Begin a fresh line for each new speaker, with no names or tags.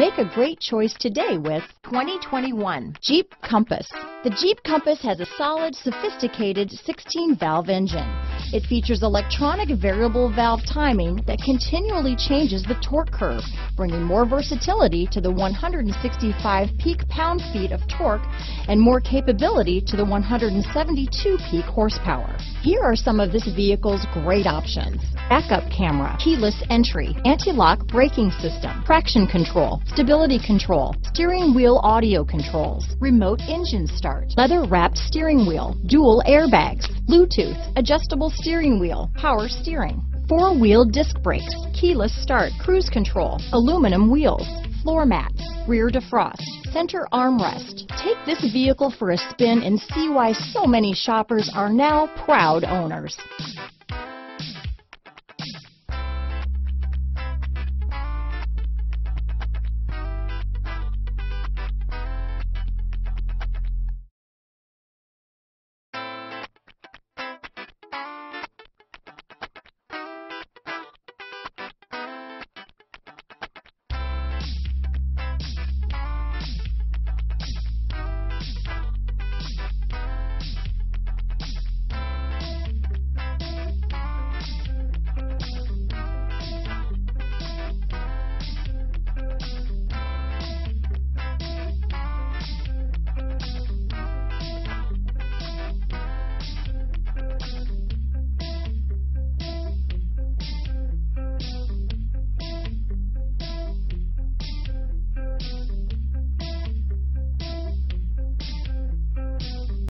Make a great choice today with 2021 Jeep Compass. The Jeep Compass has a solid, sophisticated 16-valve engine. It features electronic variable valve timing that continually changes the torque curve, bringing more versatility to the 165 peak pound-feet of torque and more capability to the 172 peak horsepower. Here are some of this vehicle's great options: backup camera, keyless entry, anti-lock braking system, traction control, stability control, steering wheel audio controls, remote engine start, leather-wrapped steering wheel, dual airbags, Bluetooth, adjustable steering wheel, power steering, four-wheel disc brakes, keyless start, cruise control, aluminum wheels, floor mats, rear defrost, center armrest. Take this vehicle for a spin and see why so many shoppers are now proud owners.